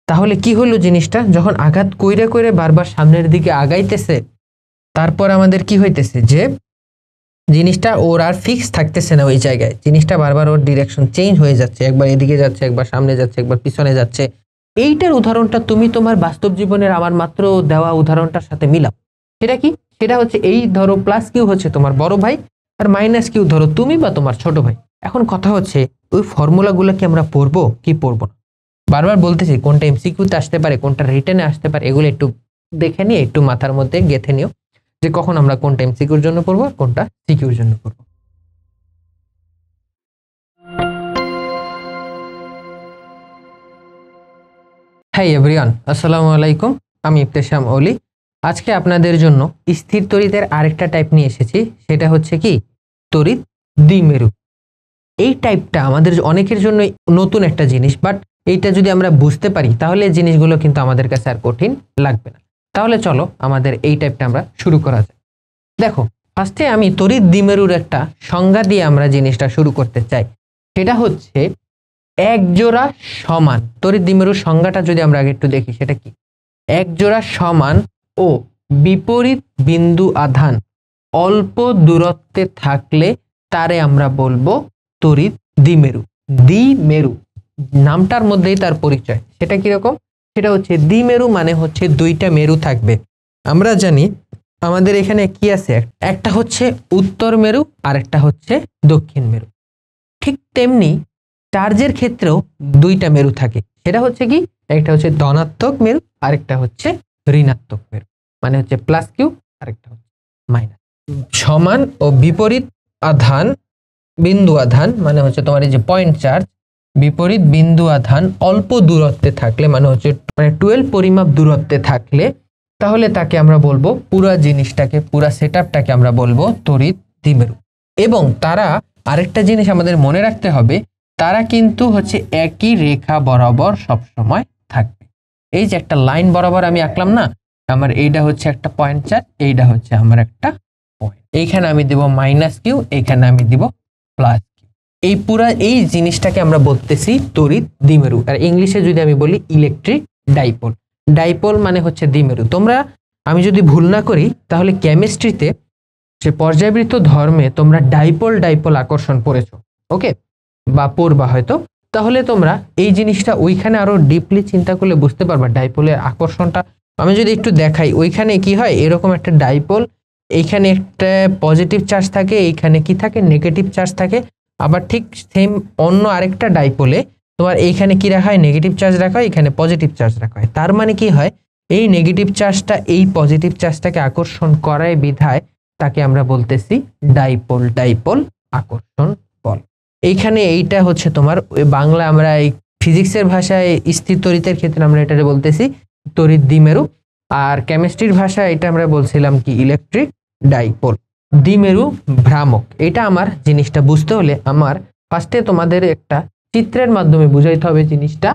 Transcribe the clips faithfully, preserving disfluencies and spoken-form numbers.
তাহলে কি হলো জিনিসটা, যখন আঘাত কইরে কইরে বারবার সামনের দিকে আগাইতেছে, তারপর আমাদের কি হইতেছে যে জিনিসটা ওর আর ফিক্স থাকতেছে না ওই জায়গায়, জিনিসটা বারবার ওর ডিরেকশন চেঞ্জ হয়ে যাচ্ছে, একবার এদিকে যাচ্ছে, একবার সামনে যাচ্ছে, একবার পিছনে যাচ্ছে। এইটার উদাহরণটা তুমি তোমার বাস্তব জীবনের আমার মাত্র দেওয়া উদাহরণটার সাথে মিলাও। সেটা কি? সেটা হচ্ছে এই ধরো প্লাস কিউ হচ্ছে তোমার বড় ভাই, আর মাইনাস কিউ ধরো তুমি বা তোমার ছোট ভাই। এখন কথা হচ্ছে ওই ফর্মুলাগুলো কি আমরা পড়বো কি পড়বো না? বারবার বলতেছি কোনটা এমসিকিউতে আসতে পারে, কোনটা রিটেনে আসতে পারে, এগুলো একটু দেখে নিয়ে একটু মাথার মধ্যে গেঁথে নিও যে কখন আমরা কোনটা এমসিকিউর জন্য পড়বো আর কোনটা সিকিউর জন্য পড়বো। হাই এভরিওয়ান, আসসালামু আলাইকুম। আমি ইফতেশাম অলি। আজকে আপনাদের জন্য স্থির তড়িতের আরেকটা টাইপ নিয়ে এসেছি, সেটা হচ্ছে কি তড়িৎ দ্বিমেরু। এই টাইপটা আমাদের অনেকের জন্য নতুন একটা জিনিস, বাট এইটা যদি আমরা বুঝতে পারি তাহলে এই জিনিসগুলো কিন্তু আমাদের কাছে আর কঠিন লাগবে না। তাহলে চলো আমাদের এই টাইপটা আমরা শুরু করা যায়। দেখো, ফার্স্টে আমি তড়িৎ দ্বিমেরুর একটা সংজ্ঞা দিয়ে আমরা জিনিসটা শুরু করতে চাই। সেটা হচ্ছে এক জোড়া সমান তড়িৎ দ্বিমেরুর সংজ্ঞাটা যদি আমরা আগে একটু দেখি, সেটা কি? এক জোড়া সমান ও বিপরীত বিন্দু আধান অল্প দূরত্বে থাকলে তারে আমরা বলবো তড়িৎ দ্বিমেরু। দ্বিমেরু নামটার মধ্যেই তার পরিচয়। সেটা কিরকম? সেটা হচ্ছে দ্বিমেরু মানে হচ্ছে দুইটা মেরু থাকবে। আমরা জানি আমাদের এখানে কি আছে, একটা হচ্ছে উত্তর মেরু আর একটা হচ্ছে দক্ষিণ মেরু। ঠিক তেমনি চার্জের ক্ষেত্রেও দুইটা মেরু থাকে। সেটা হচ্ছে কি, একটা হচ্ছে ধনাত্মক মেরু আর একটা হচ্ছে ঋণাত্মক মেরু, মানে হচ্ছে প্লাস কিউ আর একটা হচ্ছে মাইনাস। সমান ও বিপরীত আধান বিন্দু আধান মানে হচ্ছে তোমার এই যে পয়েন্ট চার্জ, বিপরীত বিন্দু আধান অল্প দূরত্বে থাকলে মানে হচ্ছে মানে টুয়েলভ পরিমাপ দূরত্বে থাকলে তাহলে তাকে আমরা বলবো পুরা জিনিসটাকে পুরা সেটআপটাকে আমরা বলবো তড়িৎ দ্বিমেরু। এবং তারা আরেকটা জিনিস আমাদের মনে রাখতে হবে, তারা কিন্তু হচ্ছে একই রেখা বরাবর সবসময় থাকবে। এই যে একটা লাইন বরাবর আমি আঁকলাম না, আমার এইটা হচ্ছে একটা পয়েন্ট চার্জ, এইটা হচ্ছে আমার একটা পয়েন্ট। এইখানে আমি দিব মাইনাস কিউ, এইখানে আমি দিব প্লাস কিউ। এই পুরা এই জিনিসটাকে আমরা বলতেছি তড়িৎ দ্বিমেরু। আর ইংলিশে যদি আমি বলি ইলেকট্রিক ডাইপোল। ডাইপোল মানে হচ্ছে দ্বিমেরু। তোমরা আমি যদি ভুল না করি তাহলে কেমিস্ট্রিতে সে পর্যায়বৃত্ত ধর্মে তোমরা ডাইপোল ডাইপোল আকর্ষণ পড়েছো, ওকে, বা পড়বা হয়তো। তাহলে তোমরা এই জিনিসটা ওইখানে আরো ডিপলি চিন্তা করলে বুঝতে পারবা ডাইপোলের আকর্ষণটা। আমি যদি একটু দেখাই, ওইখানে কি হয়, এরকম একটা ডাইপোল, এইখানে একটা পজিটিভ চার্জ থাকে, এইখানে কি থাকে, নেগেটিভ চার্জ থাকে। আবার ঠিক সেম অন্য আরেকটা ডাইপোলে তোমার এইখানে কি রাখা হয়, নেগেটিভ চার্জ রাখা হয়, এখানে পজিটিভ চার্জ রাখা হয়। তার মানে কি হয়, এই নেগেটিভ চার্জটা এই পজিটিভ চার্জটাকে আকর্ষণ করায় বিধায় তাকে আমরা বলতেছি ডাইপোল ডাইপোল আকর্ষণ বল। এইখানে এইটা হচ্ছে তোমার বাংলা আমরা এই ফিজিক্সের ভাষায় স্থির তড়িতের ক্ষেত্রে আমরা এটা বলতেছি তড়িৎ দ্বিমেরু, আর কেমিস্ট্রির ভাষায় এটা আমরা বলছিলাম কি ইলেকট্রিক ডাইপোল। দ্বিমেরু ভ্রামক, এটা আমার জিনিসটা বুঝতে হলে আমার ফার্স্টে তোমাদের একটা চিত্রের মাধ্যমে বুঝাইতে হবে জিনিসটা,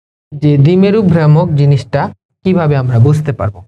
যে দ্বিমেরু ভ্রামক জিনিসটা কিভাবে আমরা বুঝতে পারবো।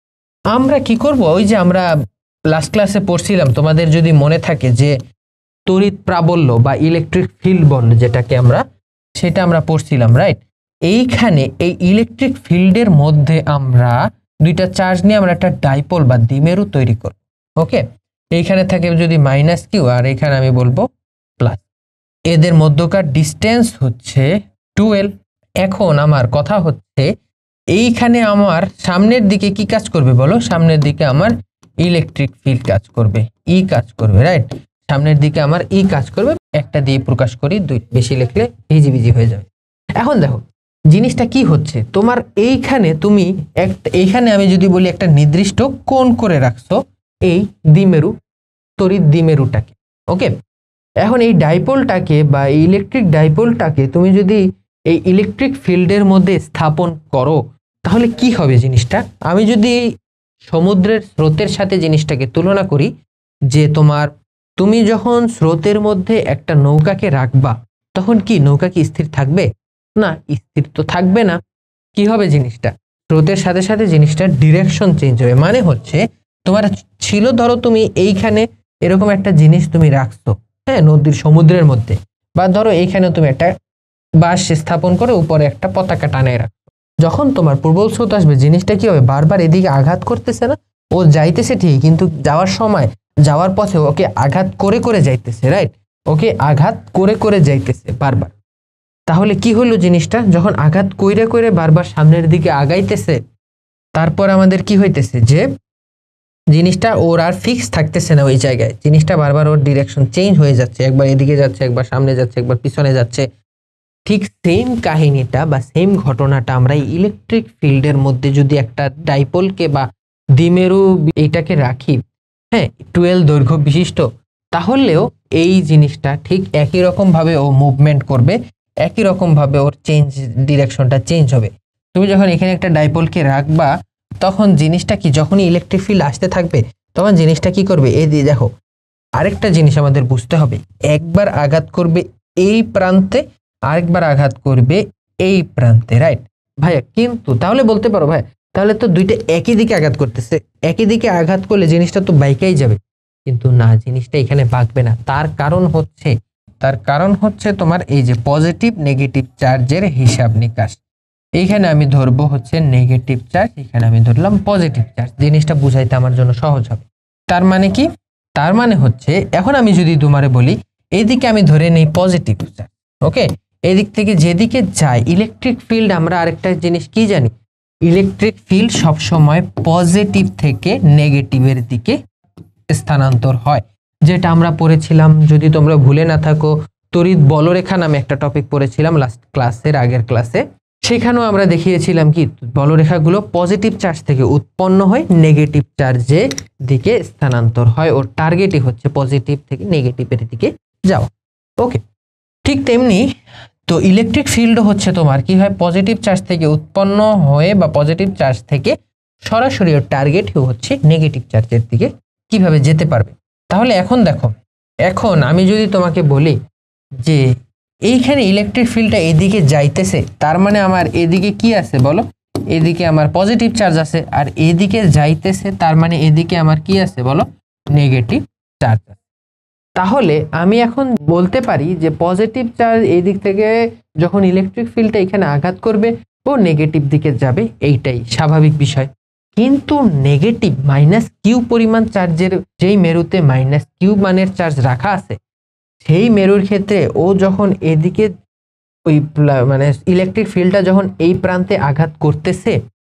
আমরা কি করব, ওই যে আমরা লাস্ট ক্লাসে পড়ছিলাম, তোমাদের যদি মনে থাকে যে তড়িৎ প্রাবল্য বা ইলেকট্রিক ফিল্ড বল যেটাকে আমরা, সেটা আমরা পড়ছিলাম, রাইট? এইখানে এই ইলেকট্রিক ফিল্ডের মধ্যে আমরা দুইটা চার্জ নিয়ে আমরা একটা ডাইপোল বা দ্বিমেরু তৈরি করব, ওকে। এইখানে থাকে যদি মাইনাস কিউ আর এখানে আমি বলবো প্লাস। এদের মধ্যকার ডিস্টেন্স হচ্ছে টুয়েলভ। এখন আমার কথা হচ্ছে এইখানে আমার সামনের দিকে কি কাজ করবে বলো? সামনের দিকে আমার ইলেকট্রিক ফিল্ড কাজ করবে, ই কাজ করবে, রাইট? সামনের দিকে আমার ই কাজ করবে। একটা দিয়ে প্রকাশ করি, দুই বেশি লিখলে হিজিবিজি হয়ে যাবে। এখন দেখো জিনিসটা কি হচ্ছে, তোমার এইখানে তুমি একটা, এইখানে আমি যদি বলি একটা নির্দিষ্ট কোণ করে রাখছো এই দ্বিমেরু তড়িৎ দ্বিমেরুটাকে, ওকে। এখন এই ডাইপোলটাকে বা ইলেকট্রিক ডাইপোলটাকে তুমি যদি এই ইলেকট্রিক ফিল্ডের মধ্যে স্থাপন করো তাহলে কি হবে জিনিসটা? আমি যদি সমুদ্রের স্রোতের সাথে জিনিসটাকে তুলনা করি, যে তোমার তুমি যখন স্রোতের মধ্যে একটা নৌকাকে রাখবা তখন কি নৌকা কি স্থির থাকবে? না, স্থির তো থাকবে না। কি হবে জিনিসটা? স্রোতের সাথে সাথে জিনিসটার ডিরেকশন চেঞ্জ হবে। মানে হচ্ছে তোমার ছিল ধরো তুমি এইখানে এরকম একটা জিনিস তুমি রাখছো, হ্যাঁ, নদীর সমুদ্রের মধ্যে, বা ধরো এইখানে তুমি একটা বাঁশ স্থাপন করে উপরে একটা পতাকা টানায় রাখছো। যখন তোমার প্রবল স্রোত আসবে জিনিসটা কি হবে, বারবার এদিকে আঘাত করতেছে না, ও যাইতেছে ঠিক কিন্তু যাওয়ার সময় যাওয়ার পথে ওকে আঘাত করে করে যাইতেছে, রাইট, ওকে আঘাত করে করে যাইতেছে বারবার। তাহলে কি হলো জিনিসটা, যখন আঘাত কইরে কইরে বারবার সামনের দিকে আগাইতেছে, তারপর আমাদের কি হইতেছে যে জিনিসটা ওর আর ফিক্স থাকতেছে না ওই জায়গায়, জিনিসটা বারবার ওর ডিরেকশন চেঞ্জ হয়ে যাচ্ছে, একবার এদিকে যাচ্ছে, একবার সামনে যাচ্ছে, একবার পিছনে যাচ্ছে। ঠিক সেম কাহিনীটা বা সেম ঘটনাটা আমরা ইলেকট্রিক ফিল্ডের মধ্যে যদি একটা ডাইপোলকে বা দ্বিমেরু এইটাকে রাখি, হ্যাঁ, টুয়েলভ দৈর্ঘ্য বিশিষ্ট, তাহলেও এই জিনিসটা ঠিক একই রকম ভাবে ও মুভমেন্ট করবে, একই রকম ভাবে ওর চেঞ্জ ডিরেকশনটা চেঞ্জ হবে। তুমি যখন এখানে একটা ডাইপোলকে রাখবা তখন জিনিসটা কি, যখনই ইলেকট্রিক ফিল্ড আসতে থাকবে তখন জিনিসটা কি করবে, এই দিয়ে দেখো আরেকটা জিনিস আমাদের বুঝতে হবে, একবার আঘাত করবে এই প্রান্তে, আরেকবার আঘাত করবে এই প্রান্তে, রাইট ভাইয়া। কিন্তু তাহলে বলতে পারো ভাই তাহলে তো দুইটা একই দিকে আঘাত করতেছে, একই দিকে আঘাত করলে জিনিসটা তো বাইকেই যাবে, কিন্তু না, জিনিসটা এখানে বাঁকবে না। তার কারণ হচ্ছে তার কারণ হচ্ছে তোমার এই যে পজিটিভ নেগেটিভ চার্জের হিসাব নিকাশ। এইখানে আমি ধরবো হচ্ছে নেগেটিভ চার্জ, এখানে আমি ধরলাম পজিটিভ চার্জ, জিনিসটা বুঝাইতে আমার জন্য সহজ হবে। তার মানে কি, তার মানে হচ্ছে এখন আমি যদি তোমারে বলি এইদিকে আমি ধরে নেই পজিটিভ চার্জ, ওকে, এদিক থেকে যেদিকে যায় ইলেকট্রিক ফিল্ড, আমরা আরেকটা জিনিস কি জানি, ইলেকট্রিক ফিল্ড সবসময় পজিটিভ থেকে নেগেটিভের দিকে স্থানান্তর হয়, যেটা আমরা পড়েছিলাম, যদি তোমরা ভুলে না থাকো, তড়িৎ বলরেখা নামে একটা টপিক পড়েছিলাম লাস্ট ক্লাসের আগের ক্লাসে, সেখানেও আমরা দেখিয়েছিলাম কি বলরেখাগুলো পজিটিভ চার্জ থেকে উৎপন্ন হয় নেগেটিভ চার্জের দিকে স্থানান্তর হয়, ওর টার্গেটই হচ্ছে পজিটিভ থেকে নেগেটিভের দিকে যাওয়া, ওকে। ঠিক তেমনি তো ইলেকট্রিক ফিল্ড হচ্ছে তোমার কি হয়, পজিটিভ চার্জ থেকে উৎপন্ন হয়ে বা পজিটিভ চার্জ থেকে সরাসরি ওর টার্গেট হচ্ছে নেগেটিভ চার্জের দিকে কিভাবে যেতে পারবে। তাহলে এখন দেখো, এখন আমি যদি তোমাকে বলি যে এইখানে ইলেকট্রিক ফিল্ডটা এদিকে যাইতেছে, তার মানে আমার এদিকে কি আছে বলো, এদিকে আমার পজিটিভ চার্জ আছে, আর এদিকে যাইতেছে তার মানে এদিকে আমার কি আছে বলো, নেগেটিভ চার্জ আছে। তাহলে আমি এখন বলতে পারি যে পজিটিভ চার্জ এই দিক থেকে যখন ইলেকট্রিক ফিল্ডটা এখানে আঘাত করবে ও নেগেটিভ দিকে যাবে, এইটাই স্বাভাবিক বিষয়। কিন্তু নেগেটিভ মাইনাস কিউ পরিমাণ চার্জের যেই মেরুতে মাইনাস কিউ মানের চার্জ রাখা আছে, সেই মেরুর ক্ষেত্রে ও যখন এদিকে ওই মানে ইলেকট্রিক ফিল্ডটা যখন এই প্রান্তে আঘাত করতেছে,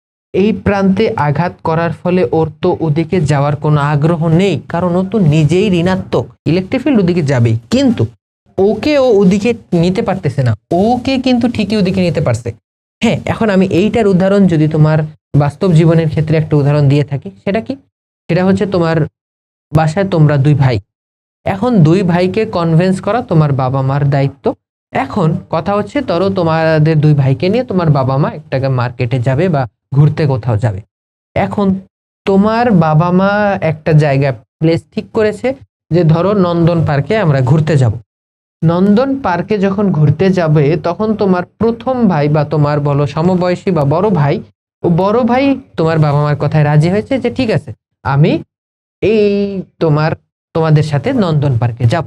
এই প্রান্তে আঘাত করার ফলে ওর তো ওদিকে যাওয়ার কোনো আগ্রহ নেই, কারণ ও তো নিজেই ঋণাত্মক, ইলেকট্রিক ফিল্ড ওদিকে যাবেই, কিন্তু ওকে ও ওদিকে নিতে পারতেছে না, ওকে কিন্তু ঠিকই ওদিকে নিতে পারছে। হ্যাঁ, এখন আমি এইটার উদাহরণ যদি তোমার বাস্তব জীবনের ক্ষেত্রে একটা উদাহরণ দিয়ে থাকি, সেটা কি, সেটা হচ্ছে তোমার বাসায় তোমরা দুই ভাই, এখন দুই ভাইকে কনভিন্স করা তোমার বাবা মার দায়িত্ব। এখন কথা হচ্ছে ধরো তোমাদের দুই ভাইকে নিয়ে তোমার বাবা মা একটা মার্কেটে যাবে বা ঘুরতে কোথাও যাবে। এখন তোমার বাবা মা একটা জায়গা প্লেস ঠিক করেছে যে ধরো নন্দন পার্কে আমরা ঘুরতে যাব। নন্দন পার্কে যখন ঘুরতে যাবে তখন তোমার প্রথম ভাই বা তোমার বলো সমবয়সী বা বড় ভাই, ও বড় ভাই তোমার বাবা মার কথায় রাজি হয়েছে যে ঠিক আছে আমি এই তোমার তোমাদের সাথে নন্দন পার্কে যাব।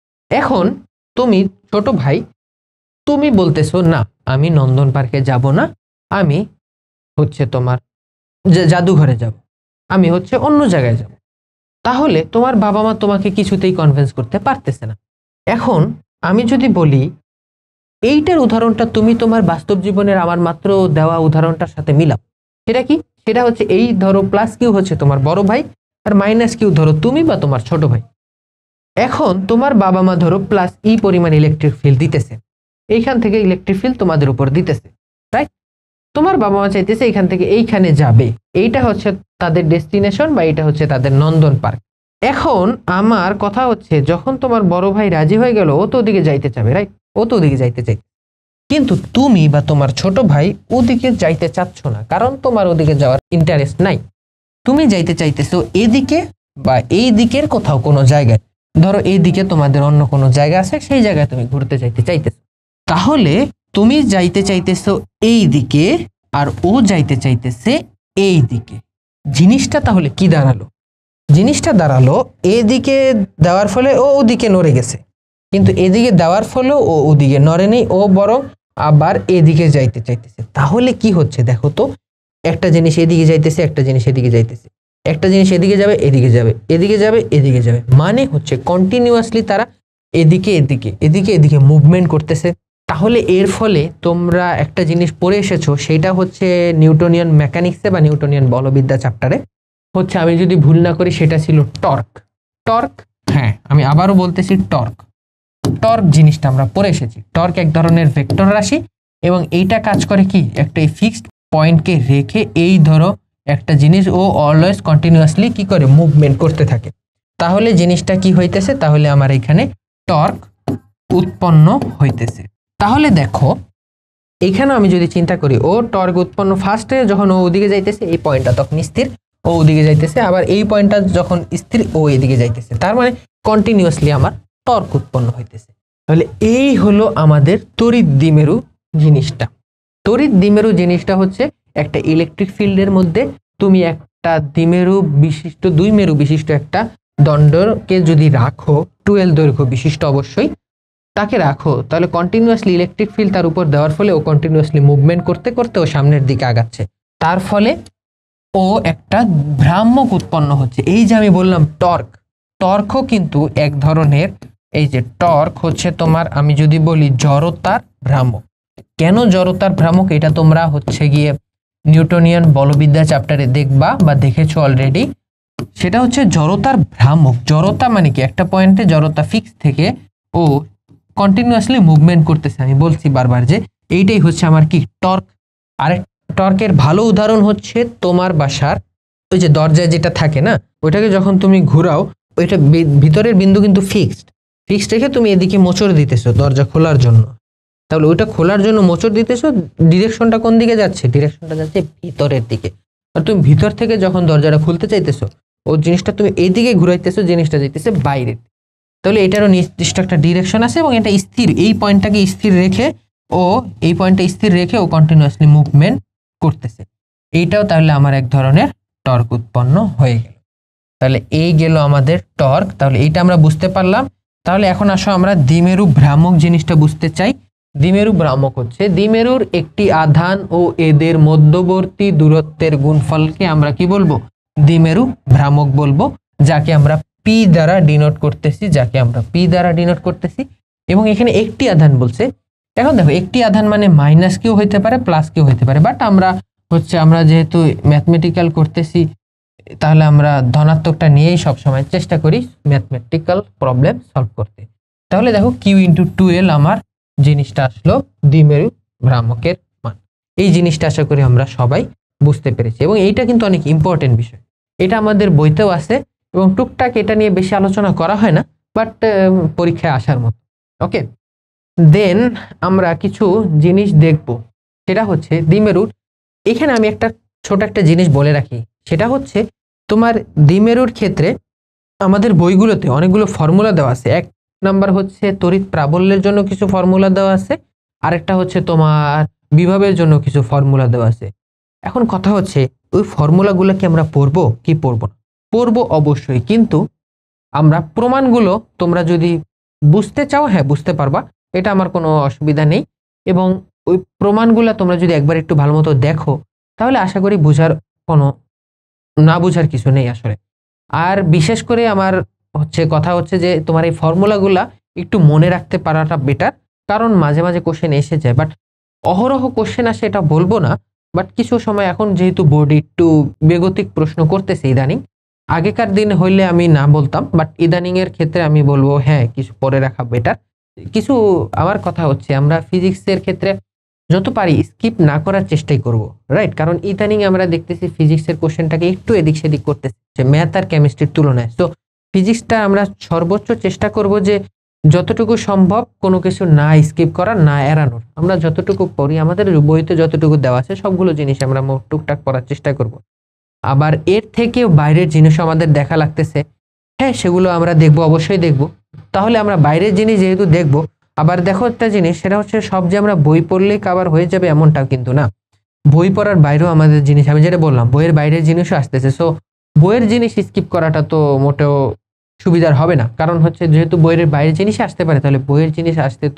এখন তুমি ছোট ভাই, তুমি বলতেছো না আমি নন্দন পার্কে যাব না, আমি হচ্ছে তোমার জাদুঘরে যাব, আমি হচ্ছে অন্য জায়গায় যাব। তাহলে তোমার বাবা মা তোমাকে কিছুতেই কনভিন্স করতে পারতেছে না। এখন আমি যদি বলি এইটার উদাহরণটা তুমি তোমার বাস্তব জীবনের আমার মাত্র দেওয়া উদাহরণটার সাথে মিলাও, সেটা কি, সেটা হচ্ছে এই ধরো প্লাস কিউ হচ্ছে তোমার বড় ভাই আর মাইনাস কিউ ধরো তুমি বা তোমার ছোট ভাই। এখন তোমার বাবা মা ধরো প্লাস ই পরিমাণ ইলেকট্রিক ফিল্ড দিতেছে, এইখান থেকে ইলেকট্রিক ফিল্ড তোমাদের উপর দিতেছে, রাইট। তোমার বাবা মা চাইতেছে এইখান থেকে এইখানে যাবে, এইটা হচ্ছে তাদের ডেস্টিনেশন বা এটা হচ্ছে তাদের নন্দন পার্ক। এখন আমার কথা হচ্ছে যখন তোমার বড় ভাই রাজি হয়ে গেল, ও তো ওদিকে যাইতে চাবে, রাইট, ও তো ওদিকে যাইতে চাই, কিন্তু তুমি বা তোমার ছোট ভাই ওদিকে যাইতে চাচ্ছ না, কারণ তোমার ওদিকে যাওয়ার ইন্টারেস্ট নাই। তুমি যাইতে চাইতেছো এদিকে বা এই দিকের কোথাও কোনো জায়গায়, ধরো এইদিকে তোমাদের অন্য কোনো জায়গা আছে, সেই জায়গায় তুমি ঘুরতে যাইতে চাইতেছো। তাহলে তুমি যাইতে চাইতেছো এই দিকে আর ও যাইতে চাইতেছে এই দিকে, জিনিসটা তাহলে কি দাঁড়ালো, জিনিসটা দাঁড়ালো এদিকে দেওয়ার ফলে ও ওদিকে নড়ে গেছে, কিন্তু এদিকে দেওয়ার ফলেও ও ওদিকে নড়ে নেই, ও বরং আবার এদিকে যাইতে চাইতেছে, তাহলে কি হচ্ছে দেখো তো, একটা জিনিস এদিকে যাইতেছে, একটা জিনিস এদিকে যাইতেছে, একটা জিনিস এদিকে যাবে, এদিকে যাবে, এদিকে যাবে, এদিকে যাবে, মানে হচ্ছে কন্টিনিউয়াসলি তারা এদিকে এদিকে এদিকে এদিকে মুভমেন্ট করতেছে। তাহলে এর ফলে তোমরা একটা জিনিস পড়ে এসেছো, সেটা হচ্ছে নিউটনিয়ান মেকানিক্সে বা নিউটনিয়ান বলবিদ্যা চ্যাপ্টারে, হচ্ছে আমি যদি ভুল না করি সেটা ছিল টর্ক। টর্ক, হ্যাঁ আমি আবারও বলতেছি টর্ক। টর্ক জিনিসটা আমরা পড়ে এসেছি। টর্ক এক ধরনের ভেক্টর রাশি এবং এইটা কাজ করে কি, একটা ফিক্সড পয়েন্টকে রেখে এই ধরো একটা জিনিস ও অলওয়েজ কন্টিনিউয়াসলি কি করে মুভমেন্ট করতে থাকে। তাহলে জিনিসটা কি হইতেছে, তাহলে আমার এখানে টর্ক উৎপন্ন হইতেছে। তাহলে দেখো এখানে আমি যদি চিন্তা করি, ও টর্ক উৎপন্ন ফার্স্টে যখন ও ওদিকে যাইতেছে এই পয়েন্টটা তখন স্থির, ও ওদিকে যাইতেছে, আবার এই পয়েন্টটা যখন স্থির ও এদিকে যাইতেছে, তার মানে কন্টিনিউয়াসলি আমার টর্ক উৎপন্ন হইতেছে। তাহলে এই হলো আমাদের তড়িৎ দ্বিমেরু জিনিসটা। তড়িৎ দ্বিমেরু জিনিসটা হচ্ছে একটা ইলেকট্রিক ফিল্ডের মধ্যে তুমি একটা দ্বিমেরু বিশিষ্ট দুই মেরু বিশিষ্ট একটা দণ্ডকে যদি রাখো, টুয়েলভ দৈর্ঘ্য বিশিষ্ট অবশ্যই, তাকে রাখো, তাহলে কন্টিনিউয়াসলি ইলেকট্রিক ফিল্ড তার উপর দেওয়ার ফলে ও কন্টিনিউয়াসলি মুভমেন্ট করতে করতে ও সামনের দিকে আগাচ্ছে, তার ফলে ও একটা ভ্রামক উৎপন্ন হচ্ছে। এই যে আমি বললাম টর্ক, টর্কও কিন্তু এক ধরনের, এই যে টর্ক হচ্ছে তোমার, আমি যদি বলি জড়তার ভ্রামক। কেন জড়তার ভ্রামক, এটা তোমরা হচ্ছে গিয়ে নিউটনিয়ান বলবিদ্যা চ্যাপ্টারে দেখবা বা দেখেছো অলরেডি। সেটা হচ্ছে জড়তার ভ্রামক। জড়তা মানে কি, একটা পয়েন্টে জড়তা ফিক্স থেকে ও কন্টিনিউয়াসলি মুভমেন্ট করতেছে। আমি বলছি বারবার যে এইটাই হচ্ছে আমার কি টর্ক। আরেক টর্কের ভালো উদাহরণ হচ্ছে তোমার বাসার ওই যে দরজায় যেটা থাকে না, ওইটাকে যখন তুমি ঘুরাও, ওইটা ভিতরের বিন্দু কিন্তু ফিক্সড, ফিক্সড রেখে তুমি এদিকে মোচড় দিতেছো দরজা খোলার জন্য। তাহলে ওইটা খোলার জন্য মোচড় দিতেছো, ডিরেকশনটা কোন দিকে যাচ্ছে, ডিরেকশনটা যাচ্ছে ভিতরের দিকে। আর তুমি ভিতর থেকে যখন দরজাটা খুলতে চাইতেছো, ওই জিনিসটা তুমি এইদিকে ঘুরাইতেছো, জিনিসটা যাইতেছে বাইরে। তাহলে এটারও নির্দিষ্ট একটা ডিরেকশন আছে এবং এটা স্থির, এই পয়েন্টটাকে স্থির রেখে ও এই পয়েন্টটা স্থির রেখে ও কন্টিনিউয়াসলি মুভমেন্ট করতেছে। এইটাও তাহলে আমার এক ধরনের টর্ক উৎপন্ন হয়ে গেল। তাহলে এই গেল আমাদের টর্ক। তাহলে এইটা আমরা বুঝতে পারলাম। তাহলে এখন আসো আমরা দ্বিমেরু ভ্রামক জিনিসটা বুঝতে চাই। দ্বিমেরু ভ্রামক হচ্ছে দ্বিমেরুর একটি আধান ও এদের মধ্যবর্তী দূরত্বের গুণফলকে আমরা কি বলবো, দ্বিমেরু ভ্রামক বলবো, যাকে আমরা পি দ্বারা ডিনোট করতেছি, যাকে আমরা পি দ্বারা ডিনোট করতেছি। এবং এখানে একটি আধান বলছে। এখন দেখো একটি আধান মানে মাইনাস কেও হইতে পারে, প্লাস কেও হইতে পারে, বাট আমরা হচ্ছে আমরা যেহেতু ম্যাথমেটিক্যাল করতেছি, তাহলে আমরা ধনাত্মকটা নিয়েই সবসময় চেষ্টা করি ম্যাথমেটিক্যাল প্রবলেম সলভ করতে। তাহলে দেখো কিউ ইন্টু টুয়েলভ আমার জিনিসটা আসলো দ্বিমেরু ভ্রামকের মান। এই জিনিসটা আশা করি আমরা সবাই বুঝতে পেরেছি এবং এইটা কিন্তু অনেক ইম্পর্টেন্ট বিষয়। এটা আমাদের বইতেও আছে এবং টুকটাক এটা নিয়ে বেশি আলোচনা করা হয় না, বাট পরীক্ষায় আসার মতো। ওকে, দেন আমরা কিছু জিনিস দেখব, সেটা হচ্ছে দ্বিমেরুর। এখানে আমি একটা ছোট একটা জিনিস বলে রাখি, সেটা হচ্ছে তোমার দ্বিমেরুর ক্ষেত্রে আমাদের বইগুলোতে অনেকগুলো ফর্মুলা দেওয়া আছে। এক নাম্বার হচ্ছে তড়িৎ প্রাবল্যের জন্য কিছু ফর্মুলা দেওয়া আছে, আরেকটা হচ্ছে তোমার বিভবের জন্য কিছু ফর্মুলা দেওয়া আছে। এখন কথা হচ্ছে ওই ফর্মুলাগুলো কি আমরা পড়বো কি পড়বো না? পড়বো অবশ্যই, কিন্তু আমরা প্রমাণগুলো তোমরা যদি বুঝতে চাও, হ্যাঁ বুঝতে পারবা, এটা আমার কোনো অসুবিধা নেই। এবং ওই প্রমাণগুলো তোমরা যদি একবার একটু ভালো মতো দেখো, তাহলে আশা করি বোঝার কোনো না বোঝার কিছু নেই আসলে। আর বিশেষ করে আমার হচ্ছে কথা হচ্ছে যে তোমার এই ফর্মুলাগুলা একটু মনে রাখতে পারাটা বেটার, কারণ মাঝে মাঝে কোশ্চেন এসে যায়, বাট অহরহ কোশ্চেন আসে এটা বলবো না, বাট কিছু সময় এখন যেহেতু বোর্ড একটু বেগতিক প্রশ্ন করতেছে ইদানিং, আগেকার দিন হইলে আমি না বলতাম, বাট ইদানিং এর ক্ষেত্রে আমি বলবো হ্যাঁ কিছু পরে রাখা বেটার। কিছু আমার কথা হচ্ছে আমরা ফিজিক্সের ক্ষেত্রে যত পারি স্কিপ না করার চেষ্টাই করব, রাইট? কারণ ইদানিং আমরা দেখতেছি ফিজিক্সের কোশ্চেনটাকে একটু এদিক সেদিক করতেছে ম্যাথ আর কেমিস্ট্রির তুলনায়। তো ফিজিক্সটা আমরা সর্বোচ্চ চেষ্টা করব যে যতটুকু সম্ভব কোনো কিছু না স্কিপ করার, না এড়ানোর। আমরা যতটুকু পড়ি আমাদের বইতে যতটুকু দেওয়া আছে সবগুলো জিনিস আমরা টুকটাক পড়ার চেষ্টা করব। আবার এর থেকেও বাইরের জিনিসও আমাদের দেখা লাগতেছে, হ্যাঁ সেগুলো আমরা দেখবো, অবশ্যই দেখবো। তাহলে আমরা বাইরের জিনিস যেহেতু দেখবো, আবার দেখো একটা জিনিস, সেটা হচ্ছে সব যে আমরা বই পড়লেই কভার হয়ে যাবে এমনটাও কিন্তু না। বই পড়ার বাইরেও আমাদের জিনিস, আমি যেটা বললাম বইয়ের বাইরের জিনিসও আসতেছে। সো বইয়ের জিনিস স্কিপ করাটা তো মোটেও সুবিধার হবে না, কারণ হচ্ছে যেহেতু বইয়ের বাইরের জিনিস আসতে পারে, তাহলে বইয়ের জিনিস আসতে তো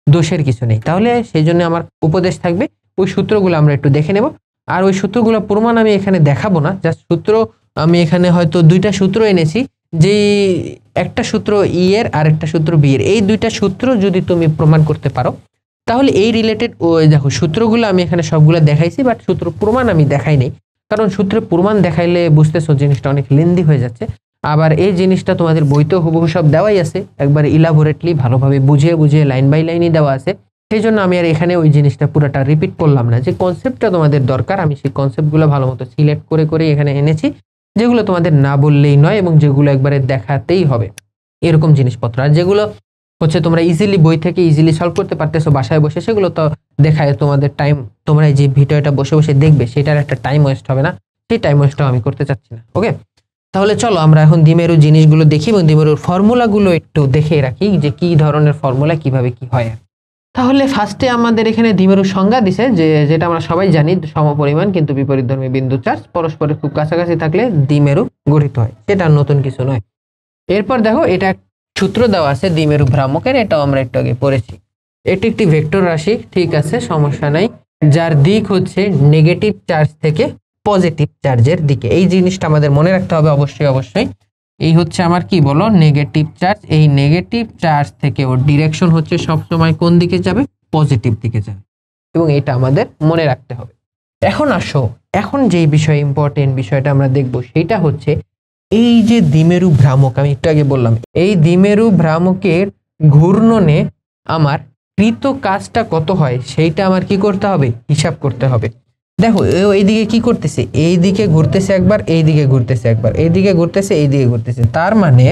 দোষের কিছু নেই। তাহলে সেই জন্য আমার উপদেশ থাকবে ওই সূত্রগুলো আমরা একটু দেখে নেব। আর ওই সূত্রগুলো প্রমাণ আমি এখানে দেখাবো না, জাস্ট সূত্র আমি এখানে হয়তো দুইটা সূত্র এনেছি, যে একটা সূত্র ই এর আর একটা সূত্র বি এর, এই দুইটা সূত্র যদি তুমি প্রমাণ করতে পারো তাহলে এই রিলেটেড ওই দেখো সূত্রগুলো আমি এখানে সবগুলো দেখাইছি, বাট সূত্র প্রমাণ আমি দেখাই নাই, কারণ সূত্রে প্রমাণ দেখাইলে বুঝতেছো জিনিসটা অনেক লেন্দি হয়ে যাচ্ছে। আবার এই জিনিসটা তোমাদের বইতেও হুবহু সব দেওয়াই আছে, একবার ইলাবোরেটলি ভালোভাবে বুঝিয়ে বুঝিয়ে লাইন বাই লাইনই দেওয়া আছে। সেই জন্য আমি আর এখানে ওই জিনিসটা পুরোটা রিপিট করলাম না। যে কনসেপ্টটা তোমাদের দরকার আমি সেই কনসেপ্টগুলো ভালো মতো সিলেক্ট করে করে এখানে এনেছি, যেগুলো তোমাদের না বললেই নয় এবং যেগুলো একবারে দেখাতেই হবে এরকম জিনিসপত্র। আর যেগুলো হচ্ছে তোমরা ইজিলি বই থেকে ইজিলি সলভ করতে পারতেছো বাসায় বসে, সেগুলো তো দেখায় তোমাদের টাইম, তোমরা যে ভিডিওটা বসে বসে দেখবে সেটার একটা টাইম ওয়েস্ট হবে না, সেই টাইম ওয়েস্টটাও আমি করতে চাচ্ছি না। ওকে, তাহলে চলো আমরা এখন দ্বিমেরু জিনিসগুলো দেখি এবং দ্বিমেরুর ফর্মুলাগুলো একটু দেখে রাখি যে কি ধরনের ফর্মুলা কিভাবে কি হয়। তাহলে ফার্স্টে আমাদের এখানে দ্বিমেরুর সংজ্ঞা দিছে, যে যেটা আমরা সবাই জানি, সমপরিমাণ কিন্তু বিপরীতধর্মী বিন্দু চার্জ পরস্পরের খুব কাছাকাছি থাকলে দ্বিমেরু গঠিত হয়, সেটা নতুন কিছু নয়। এরপর দেখো এটা সূত্র দেওয়া আছে দ্বিমেরু ভ্রামকের, এটাও আমরা একটু আগে পড়েছি। এটি একটি ভেক্টর রাশি, ঠিক আছে, সমস্যা নাই, যার দিক হচ্ছে নেগেটিভ চার্জ থেকে পজিটিভ চার্জের দিকে। এই জিনিসটা আমাদের মনে রাখতে হবে অবশ্যই অবশ্যই। এই হচ্ছে আমার কি বলো নেগেটিভ চার্জ, এই নেগেটিভ চার্জ থেকে ওর ডিরেকশন হচ্ছে সবসময় কোন দিকে যাবে, পজিটিভ দিকে যাবে, এবং এটা আমাদের মনে রাখতে হবে। এখন আসো, এখন যেই বিষয় ইম্পর্টেন্ট বিষয়টা আমরা দেখবো সেটা হচ্ছে এই যে দ্বিমেরু ভ্রামক, আমি একটু আগে বললাম এই দ্বিমেরু ভ্রামকের ঘূর্ণনে আমার কৃত কাজটা কত হয় সেইটা আমার কি করতে হবে, হিসাব করতে হবে। দেখো এইদিকে কি করতেছে, এই দিকে ঘুরতেছে একবার, এই দিকে ঘুরতেছে একবার, এইদিকে ঘুরতেছে, এই দিকে ঘুরতেছে, তার মানে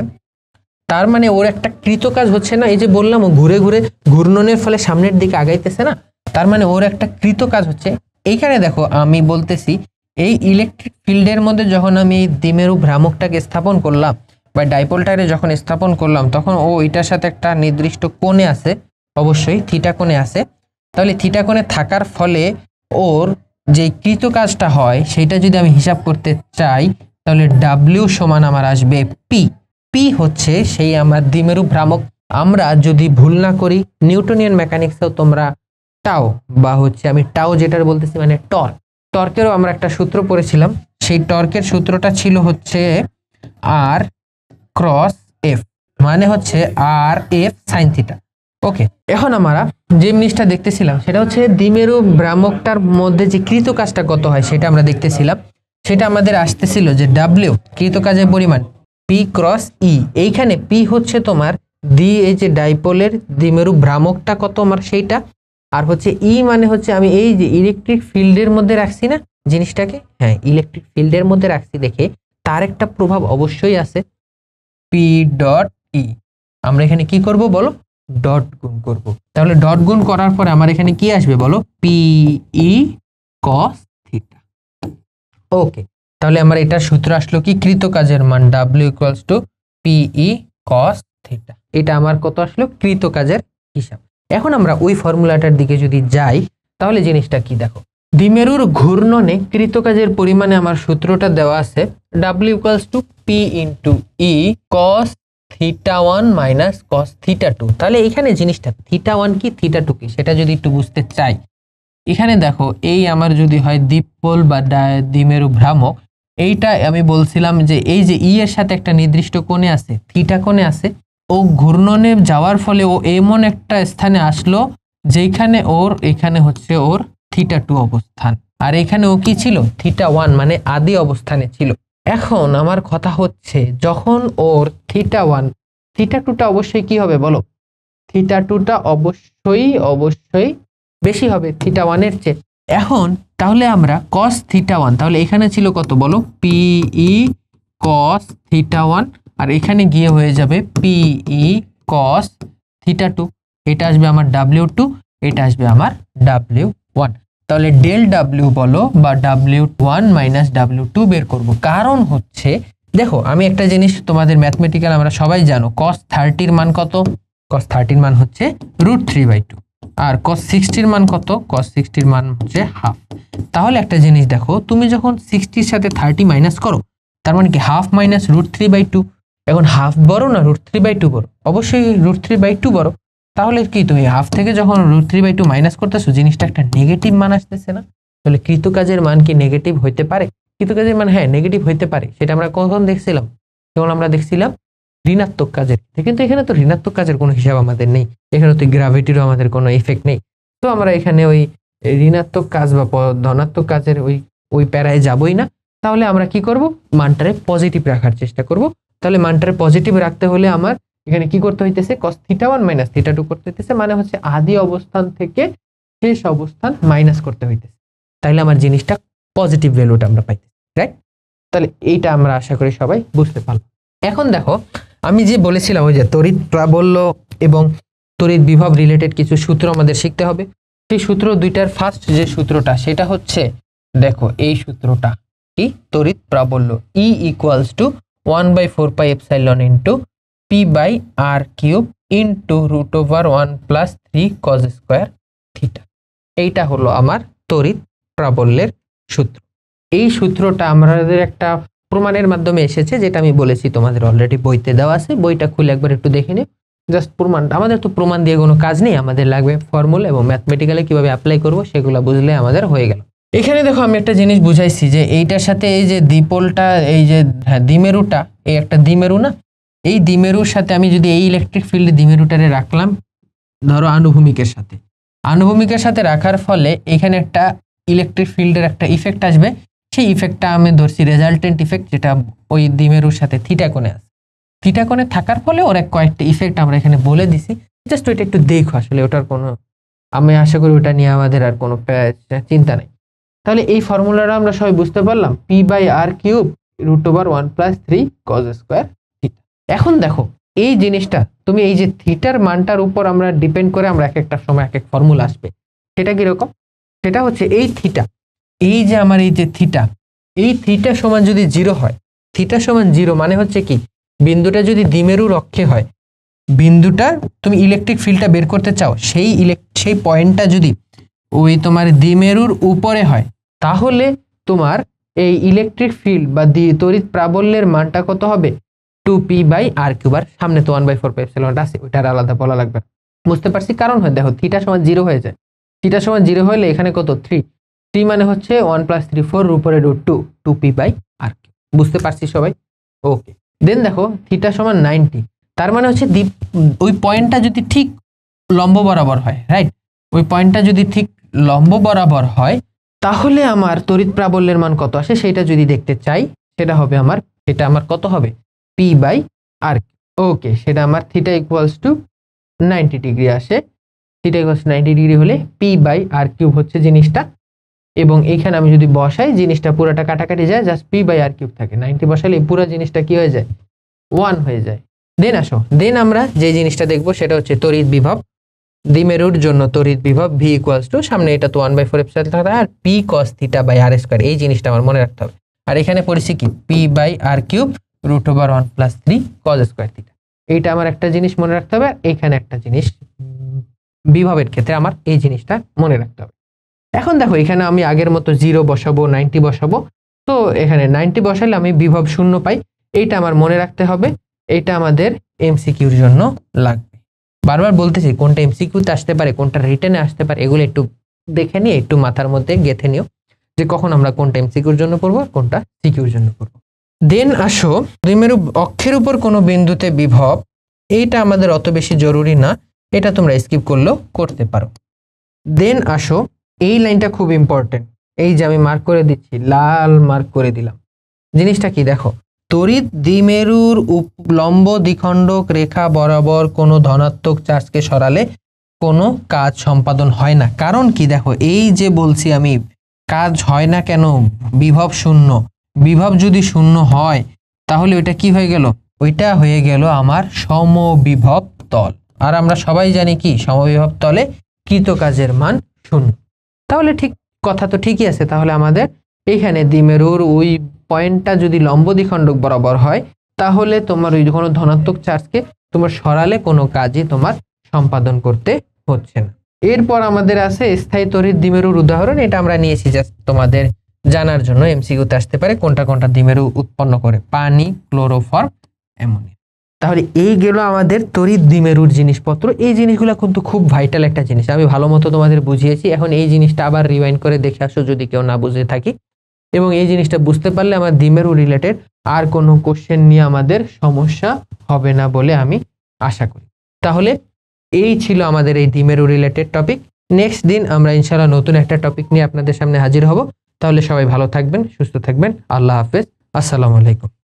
তার মানে ওর একটা কৃত কাজ হচ্ছে না। এই যে বললাম ও ঘুরে ঘুরে ঘূর্ণনের ফলে সামনের দিকে আগাইতেছে না, তার মানে ওর একটা কৃত কাজ হচ্ছে। এইখানে দেখো আমি বলতেছি এই ইলেকট্রিক ফিল্ডের মধ্যে যখন আমি এই দ্বিমেরু ভ্রামকটাকে স্থাপন করলাম বা ডাইপোলটারে যখন স্থাপন করলাম, তখন ও এটার সাথে একটা নির্দিষ্ট কোণে আছে, অবশ্যই থিটা কোণে আছে। তাহলে থিটা কোণে থাকার ফলে ওর যে কৃত কাজটা হয় সেটা যদি আমি হিসাব করতে চাই, তাহলে ডাব্লিউ সমান আমার আসবে পি। পি হচ্ছে সেই আমার দ্বিমেরু ভ্রামক। আমরা যদি ভুল না করি নিউটনিয়ান মেকানিক্সেও তোমরা টাও বা হচ্ছে আমি টাও যেটার বলতেছি মানে টর্ক, টর্কেরও আমরা একটা সূত্র পড়েছিলাম। সেই টর্কের সূত্রটা ছিল হচ্ছে আর ক্রস এফ, মানে হচ্ছে R F sine theta. Okay, এখন আমরা যে জিনিসটা দেখতেছিলাম সেটা হচ্ছে দ্বিমেরু ভ্রামকটার মধ্যে যে কৃত কাজটা কত হয় সেটা আমরা দেখতেছিলাম। সেটা আমাদের আসতেছিল যে ডাব্লিউ কৃত কাজের পরিমাণ পি ক্রস ই। এইখানে পি হচ্ছে তোমার দি এই যে ডাইপোলের দ্বিমেরু ভ্রামকটা কত আমার সেইটা, আর হচ্ছে ই মানে হচ্ছে আমি এই যে ইলেকট্রিক ফিল্ডের মধ্যে রাখছি না জিনিসটাকে, হ্যাঁ ইলেকট্রিক ফিল্ডের মধ্যে রাখছি দেখে তার একটা প্রভাব অবশ্যই আছে, পি ডট ই। আমরা এখানে কি করব বলো, ডট গুণ করব। তাহলে ডট গুণ করার পরে আমার এখানে কি আসবে বলো, পি ই কস থিটা। ওকে, তাহলে আমার এটা সূত্র আসলো কি, কৃত কাজের মান W equals to P E cos theta. এটা আমার কত আসলো, কৃত কাজের হিসাব। এখন আমরা ওই ফর্মুলাটার দিকে যদি যাই তাহলে জিনিসটা কি দেখো, দ্বিমেরুর ঘূর্ণনে কৃত কাজের পরিমাণে আমার সূত্রটা দেওয়া আছে W equals to P into E cos theta one minus cos theta two. তাহলে এখানে জিনিসটা থিটা ওয়ান কি থিটা টু কি সেটা যদি একটু বুঝতে চাই, এখানে দেখো এই আমার যদি হয় দ্বিপোল বা দ্বিমেরু ভ্রামক, এইটা আমি বলছিলাম যে এই যে ই এর সাথে একটা নির্দিষ্ট কোণে আছে, থিটা কোণে আছে, ও ঘূর্ণনে যাওয়ার ফলে ও এমন একটা স্থানে আসলো যেখানে ওর এখানে হচ্ছে ওর থিটা টু অবস্থান, আর এখানে ও কি ছিল, থিটা ওয়ান, মানে আদি অবস্থানে ছিল। এখন আমার কথা হচ্ছে যখন ওর থিটা ওয়ান, থিটা টুটা অবশ্যই কি হবে বলো, থিটা টুটা অবশ্যই অবশ্যই বেশি হবে থিটা ওয়ানের চেয়ে। এখন তাহলে আমরা কস থিটা ওয়ান, তাহলে এখানে ছিল কত বলো, P E cos theta one, আর এখানে গিয়ে হয়ে যাবে P E cos theta two. এটা আসবে আমার ডাব্লিউ টু, এটা আসবে আমার ডাব্লিউ ওয়ান। তাহলে ডেল ডাব্লিউ বলো বা W one minus W two বের করব। কারণ হচ্ছে দেখো আমি একটা জিনিস তোমাদের ম্যাথমেটিক্যাল আমরা সবাই জানো, কস থার্টির মান কত, কস থার্টির মান হচ্ছে রুট থ্রি বাই টু, আর কস সিক্সটির মান কত, কস সিক্সটির মান হচ্ছে হাফ। তাহলে একটা জিনিস দেখো, তুমি যখন সিক্সটির সাথে থার্টি মাইনাস করো তার মানে কি half minus root three by two. এখন হাফ বড় না রুট থ্রি বাই টু বড়, অবশ্যই রুট থ্রি বাই টু বড়। তাহলে কি তুমি হাফ থেকে যখন root three by two minus করতেছো জিনিসটা একটা নেগেটিভ মান আসতেছে না? তাহলে কৃতকাজের মান কি নেগেটিভ হইতে পারে? কৃতকাজের মান হ্যাঁ নেগেটিভ হইতে পারে। সেটা আমরা কখন দেখছিলাম? যখন আমরা দেখছিলাম ঋণাত্মক কাজের, কিন্তু এখানে তো ঋণাত্মক কাজের কোনো হিসাব আমাদের নেই, এখানে তো গ্র্যাভিটিরও আমাদের কোনো ইফেক্ট নেই। তো আমরা এখানে ওই ঋণাত্মক কাজ বা ধনাত্মক কাজের ওই ওই প্যারায় যাবই না। তাহলে আমরা কি করব, মানটারে পজিটিভ রাখার চেষ্টা করব। তাহলে মানটারে পজিটিভ রাখতে হলে আমার এখানে কি করতে হইতেছে, cos theta one minus theta two করতে হইতেছে, মানে হচ্ছে আদি অবস্থান থেকে শেষ অবস্থান মাইনাস করতে হইতেছে। তাহলে আমার জিনিসটা পজিটিভ ভ্যালুটা আমরা পাইতেছি, রাইট? তাহলে এইটা আমরা আশা করি সবাই বুঝতে পারলাম। এখন দেখো আমি যে বলেছিলাম ওই যে তড়িৎ প্রাবল্য এবং তড়িৎ বিভব রিলেটেড কিছু সূত্র আমাদের শিখতে হবে। সেই সূত্র দুইটার ফার্স্ট যে সূত্রটা সেটা হচ্ছে, দেখো এই সূত্রটা কি, তড়িৎ প্রাবল্য E equals to one by four pi epsilon into P by R cube into root over one plus three cos square theta. এইটা হলো আমার তড়িৎ প্রাবল্যের সূত্র। এই সূত্রটা আমাদের একটা প্রমাণের মাধ্যমে এসেছে, যেটা আমি বলেছি তোমাদের অলরেডি বইতে দেওয়া আছে, বইটা খুলে একবার একটু দেখে নিও। জাস্ট প্রমাণটা, আমাদের তো প্রমাণ দিয়ে কোনো কাজ নেই, আমাদের লাগবে ফর্মুলা এবং ম্যাথমেটিক্যালি কিভাবে অ্যাপ্লাই করব সেগুলো বুঝলে আমাদের হয়ে গেল। এখানে দেখো আমি একটা জিনিস বুঝাইছি যে এইটার সাথে এই যে দ্বিপোলটা, এই যে হ্যাঁ দ্বিমেরুটা, এই একটা দ্বিমেরু না, এই দ্বিমেরুর সাথে আমি যদি এই ইলেকট্রিক ফিল্ডে দ্বিমেরুটারে রাখলাম ধরো আনুভূমিকের সাথে, আনুভূমিকের সাথে রাখার ফলে এখানে একটা ইলেকট্রিক ফিল্ডের একটা ইফেক্ট আসবে। সেই ইফেক্টটা আমি ধরছি রেজাল্টেন্ট ইফেক্ট, যেটা ওই দ্বিমেরুর সাথে থিটা কোণে আছে। থিটা কোণে থাকার ফলে ওর এক কয়েকটা ইফেক্ট আমরা এখানে বলে দিছি, জাস্ট ওইটা একটু দেখো। আসলে ওটার কোনো, আমি আশা করি ওটা নিয়ে আমাদের আর কোনো চিন্তা নেই। তাহলে এই ফর্মুলাটা আমরা সবাই বুঝতে পারলাম, P by R cube root over one plus three cos square theta. এখন দেখো এই জিনিসটা তুমি এই যে থিটার মানটার উপর আমরা ডিপেন্ড করে আমরা এক একটা সময় এক এক ফর্মুলা আসবে। সেটা কিরকম, সেটা হচ্ছে এই থিটা, এই যে আমার এই যে থিটা, এই থিটা সমান যদি জিরো হয়, থিটা সমান জিরো মানে হচ্ছে কি, বিন্দুটা যদি দ্বিমেরুর অক্ষে হয়, বিন্দুটা তুমি ইলেকট্রিক ফিল্ডটা বের করতে চাও, সেই সেই পয়েন্টটা যদি ওই তোমার দ্বিমেরুর উপরে হয়, তাহলে তোমার এই ইলেকট্রিক ফিল্ড বা তড়িৎ প্রাবল্যের মানটা কত হবে, two P by R cube. আর সামনে তো one by four pi epsilon আছে, ওইটার আলাদা বলা লাগবে। বুঝতে পারছি কারণ হয়, দেখো থিটা সমান জিরো হয়ে যায়, থিটা সমান জিরো হলে এখানে কত থ্রি, থ্রি মানে হচ্ছে ওয়ান প্লাস থ্রি ফোর, উপরে root two, two P by R cube. বুঝতে পারছি সবাই? ওকে। দেন দেখো থিটা সমান নাইনটি, তার মানে হচ্ছে ওই পয়েন্টটা যদি ঠিক লম্ব বরাবর হয়, রাইট, ওই পয়েন্টটা যদি ঠিক লম্ব বরাবর হয়, তাহলে আমার তড়িৎ প্রাবল্যের মান কত আসে সেটা যদি দেখতে চাই, সেটা হবে আমার, সেটা আমার কত হবে, পি বাই আর। ওকে, সেটা আমার theta equals to ninety degree আসে। থিটা ইকুয়ালস নাইনটি ডিগ্রি হলে পি বাই আর কিউব হচ্ছে জিনিসটা, এবং এইখানে আমি যদি বসাই জিনিসটা পুরোটা কাটাকাটি যায়, just P by R cube থাকে। নাইনটি বসালে এই পুরো জিনিসটা কি হয়ে যায়, ওয়ান হয়ে যায়। দেন আসো, দেন আমরা যে জিনিসটা দেখবো সেটা হচ্ছে তড়িৎ বিভব। দ্বিমেরুর জন্য তড়িৎ বিভব ভি ইকুয়ালস টু, সামনে এটা তো ওয়ান বাই ফোর এপসাইলন থাকে, আর P cos theta by R square, এই জিনিসটা আমার মনে রাখতে হবে। আর এখানে পড়েছি কি, P by R cube root over one plus three cos square theta. এইটা আমার একটা জিনিস মনে রাখতে হবে। এইখানে একটা জিনিস বিভবের ক্ষেত্রে আমার এই জিনিসটা মনে রাখতে হবে। এখন দেখো এখানে আমি আগের মতো জিরো বসাবো, নাইনটি বসাবো, তো এখানে নাইনটি বসালে আমি বিভব শূন্য পাই। এইটা আমার মনে রাখতে হবে, এইটা আমাদের এমসিকিউর জন্য লাগবে। বারবার বলতেছি কোনটা এমসিকিউতে আসতে পারে, কোনটা রিটেনে আসতে পারে, এগুলো একটু দেখে নিয়ে একটু মাথার মধ্যে গেঁথে নিও যে কখন আমরা কোনটা এমসিকিউর জন্য পড়বো আর কোনটা সিকিউর জন্য পড়বো। দেন আসো, দ্বিমেরু অক্ষের উপর কোনো বিন্দুতে বিভব, এইটা আমাদের অত বেশি জরুরি না, এটা তোমরা স্কিপ করলেও করতে পারো। দেন আসো, এই লাইনটা খুব ইম্পর্টেন্ট, এই যে আমি মার্ক করে দিচ্ছি, লাল মার্ক করে দিলাম। জিনিসটা কি দেখো, তড়িৎ দ্বিমেরুর লম্ব দ্বিখণ্ডক রেখা বরাবর কোনো ধনাত্মক চার্জকে সরালে কোনো কাজ সম্পাদন হয় না। কারণ কি দেখো, এই যে বলছি আমি কাজ হয় না কেন, বিভব শূন্য। বিভব যদি শূন্য হয় তাহলে ওইটা কি হয়ে গেল, ওইটা হয়ে গেল আমার সমবিভব তল। আর আমরা সবাই জানি কি, সমবিভব তলে কৃত কাজের মান শূন্য। তাহলে ঠিক কথা তো ঠিকই আছে। তাহলে আমাদের এইখানে দ্বিমেরুর ওই পয়েন্টটা যদি লম্ব দ্বিখণ্ডক বরাবর হয়, তাহলে তোমার ওই কোনো ধনাত্মক চার্জকে তোমার সরালে কোনো কাজই তোমার সম্পাদন করতে হচ্ছে না। এরপর আমাদের আছে স্থায়ী তড়িৎ দ্বিমেরুর উদাহরণ। এটা আমরা নিয়েছি জাস্ট তোমাদের জানার জন্য, এমসিকিউতে আসতে পারে কোনটা কোনটা দ্বিমেরু উৎপন্ন করে, পানি, ক্লোরোফর্ম, অ্যামোনিয়া। তাহলে এই গেল আমাদের তড়িৎ দ্বিমেরুর জিনিসপত্র। এই জিনিসগুলো কিন্তু খুব ভাইটাল একটা জিনিস, আমি ভালো মতো তোমাদের বুঝিয়েছি। এখন এই জিনিসটা আবার রিওয়াইন্ড করে দেখে আসো যদি কেউ না বুঝে থাকি, এবং এই জিনিসটা বুঝতে পারলে আমার দ্বিমেরু রিলেটেড আর কোনো কোশ্চেন নিয়ে আমাদের সমস্যা হবে না বলে আমি আশা করি। তাহলে এই ছিল আমাদের এই দ্বিমেরু রিলেটেড টপিক। নেক্সট দিন আমরা ইনশাআল্লাহ নতুন একটা টপিক নিয়ে আপনাদের সামনে হাজির হব। তাহলে সবাই ভালো থাকবেন, সুস্থ থাকবেন। আল্লাহ হাফেজ, আসসালামু আলাইকুম।